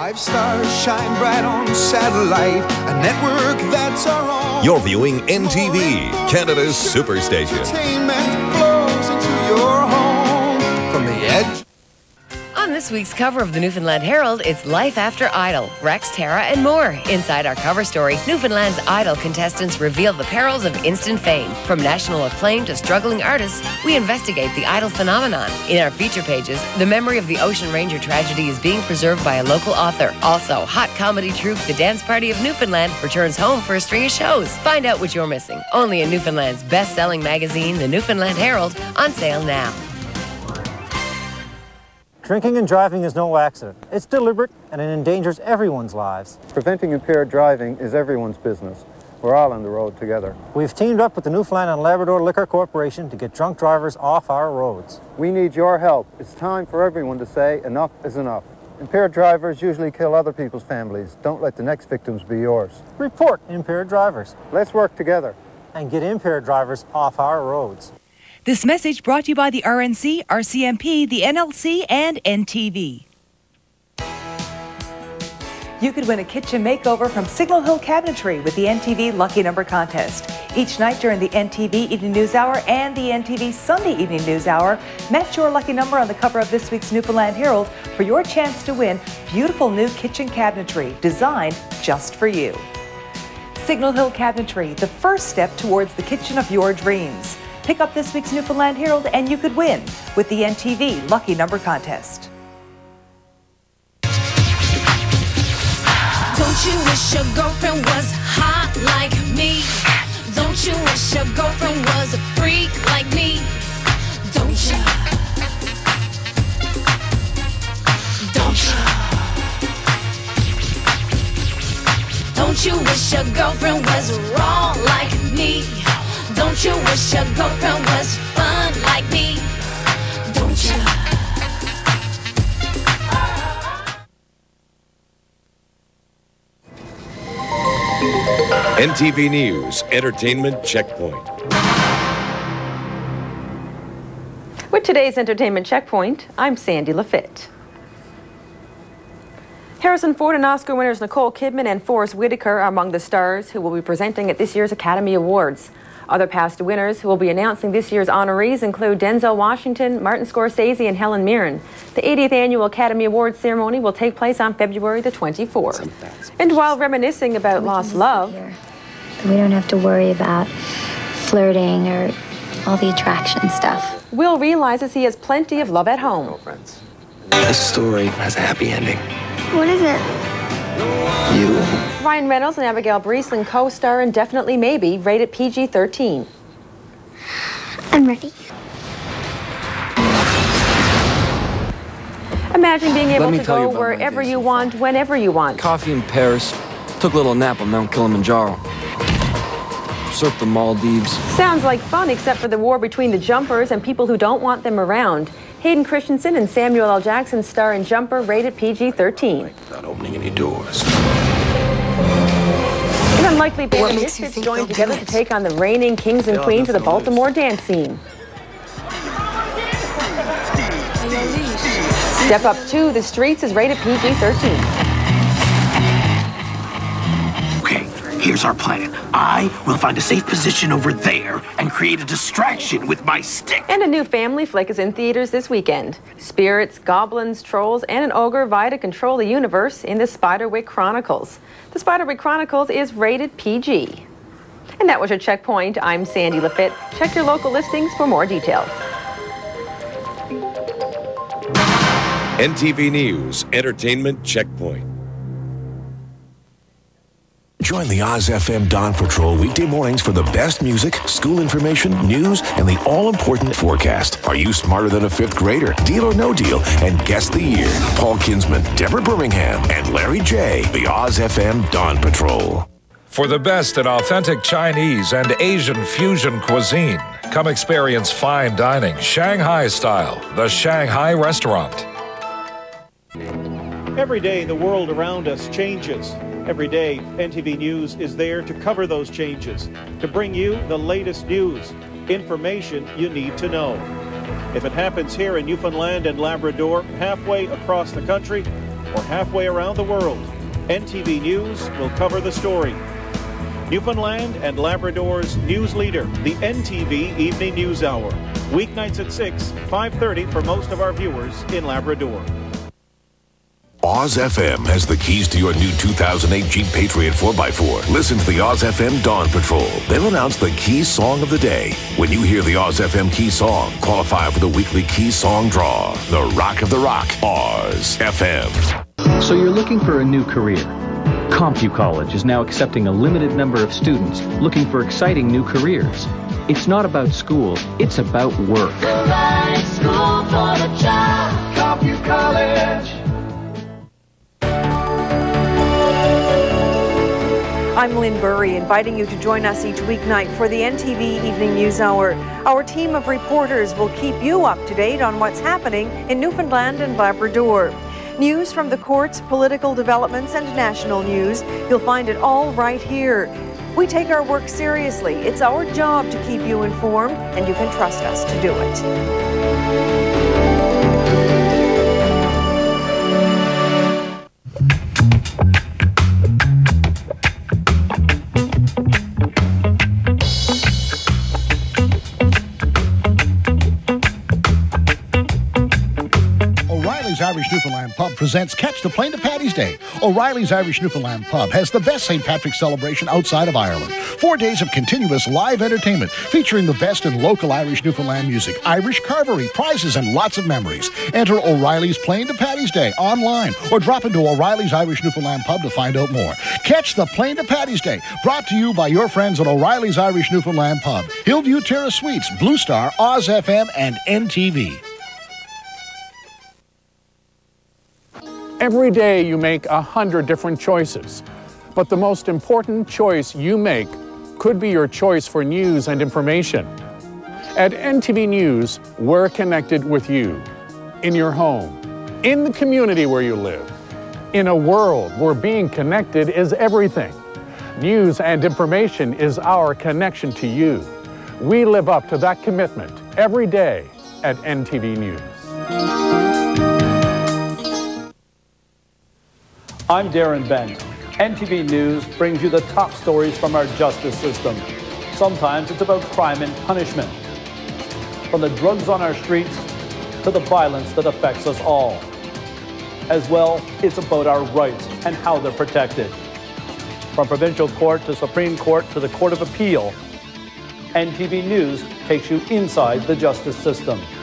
5 stars shine bright on satellite, a network that's our own. You're viewing NTV, Canada's superstation. Entertainment flows into your home from the edge. On this week's cover of the Newfoundland Herald, it's Life After Idol, Rex, Tara, and more. Inside our cover story, Newfoundland's Idol contestants reveal the perils of instant fame. From national acclaim to struggling artists, we investigate the Idol phenomenon. In our feature pages, the memory of the Ocean Ranger tragedy is being preserved by a local author. Also, hot comedy troupe The Dance Party of Newfoundland returns home for a string of shows. Find out what you're missing. Only in Newfoundland's best-selling magazine, the Newfoundland Herald, on sale now. Drinking and driving is no accident. It's deliberate and it endangers everyone's lives. Preventing impaired driving is everyone's business. We're all on the road together. We've teamed up with the Newfoundland and Labrador Liquor Corporation to get drunk drivers off our roads. We need your help. It's time for everyone to say enough is enough. Impaired drivers usually kill other people's families. Don't let the next victims be yours. Report impaired drivers. Let's work together. And get impaired drivers off our roads. This message brought to you by the RNC, RCMP, the NLC, and NTV. You could win a kitchen makeover from Signal Hill Cabinetry with the NTV Lucky Number Contest. Each night during the NTV Evening News Hour and the NTV Sunday Evening News Hour, match your lucky number on the cover of this week's Newfoundland Herald for your chance to win beautiful new kitchen cabinetry designed just for you. Signal Hill Cabinetry, the first step towards the kitchen of your dreams. Pick up this week's Newfoundland Herald and you could win with the NTV Lucky Number Contest. Don't you wish your girlfriend was hot like me? Don't you wish your girlfriend was a freak like me? Don't you? Don't you? Don't you wish your girlfriend was wrong like me? Don't you wish your girlfriend was fun like me? Don't you? NTV News, Entertainment Checkpoint. With today's Entertainment Checkpoint, I'm Sandy Lafitte. Harrison Ford and Oscar winners Nicole Kidman and Forrest Whitaker are among the stars who will be presenting at this year's Academy Awards. Other past winners who will be announcing this year's honorees include Denzel Washington, Martin Scorsese, and Helen Mirren. The 80th Annual Academy Awards ceremony will take place on February the 24th. And while reminiscing about lost love, we don't have to worry about flirting or all the attraction stuff. Will realizes he has plenty of love at home. This story has a happy ending. What is it? You. Ryan Reynolds and Abigail Breslin co-star in Definitely Maybe, rated PG-13. I'm ready. Imagine being able to go wherever you want, whenever you want. Coffee in Paris. Took a little nap on Mount Kilimanjaro. Surfed the Maldives. Sounds like fun, except for the war between the jumpers and people who don't want them around. Hayden Christensen and Samuel L. Jackson star in Jumper, rated PG-13. Not opening any doors. An unlikely pair of misfits joined together to take on the reigning kings and queens of the Baltimore dance scene. Step Up 2, The Streets is rated PG-13. Here's our plan. I will find a safe position over there and create a distraction with my stick. And a new family flick is in theaters this weekend. Spirits, goblins, trolls, and an ogre vie to control the universe in the Spiderwick Chronicles. The Spiderwick Chronicles is rated PG. And that was your Checkpoint. I'm Sandy Lafitte. Check your local listings for more details. NTV News, Entertainment Checkpoint. Join the Oz FM Dawn Patrol weekday mornings for the best music, school information, news, and the all-important forecast. Are you smarter than a fifth grader? Deal or no deal? And guess the year. Paul Kinsman, Deborah Birmingham, and Larry J. The Oz FM Dawn Patrol. For the best in authentic Chinese and Asian fusion cuisine, come experience fine dining, Shanghai style, the Shanghai Restaurant. Every day, the world around us changes. Every day, NTV News is there to cover those changes, to bring you the latest news, information you need to know. If it happens here in Newfoundland and Labrador, halfway across the country, or halfway around the world, NTV News will cover the story. Newfoundland and Labrador's news leader, the NTV Evening News Hour. Weeknights at 6, 5:30 for most of our viewers in Labrador. Oz FM has the keys to your new 2008 Jeep Patriot 4x4. Listen to the Oz FM Dawn Patrol. They'll announce the key song of the day. When you hear the Oz FM key song, qualify for the weekly key song draw. The Rock of the Rock, Oz FM. So you're looking for a new career. CompuCollege College is now accepting a limited number of students looking for exciting new careers. It's not about school, it's about work. The right school for the job. CompuCollege College. I'm Lynn Burry, inviting you to join us each weeknight for the NTV Evening News Hour. Our team of reporters will keep you up to date on what's happening in Newfoundland and Labrador. News from the courts, political developments, and national news. You'll find it all right here. We take our work seriously. It's our job to keep you informed, and you can trust us to do it. Irish Newfoundland Pub presents Catch the Plane to Paddy's Day. O'Reilly's Irish Newfoundland Pub has the best St. Patrick's celebration outside of Ireland. 4 days of continuous live entertainment featuring the best in local Irish Newfoundland music, Irish carvery, prizes, and lots of memories. Enter O'Reilly's Plane to Paddy's Day online or drop into O'Reilly's Irish Newfoundland Pub to find out more. Catch the Plane to Paddy's Day, brought to you by your friends at O'Reilly's Irish Newfoundland Pub, Hillview Terrace Suites, Blue Star, Oz FM, and NTV. Every day you make 100 different choices, but the most important choice you make could be your choice for news and information. At NTV News, we're connected with you, in your home, in the community where you live, in a world where being connected is everything. News and information is our connection to you. We live up to that commitment every day at NTV News. I'm Darren Bent. NTV News brings you the top stories from our justice system. Sometimes it's about crime and punishment. From the drugs on our streets to the violence that affects us all. As well, it's about our rights and how they're protected. From provincial court to Supreme Court to the Court of Appeal, NTV News takes you inside the justice system.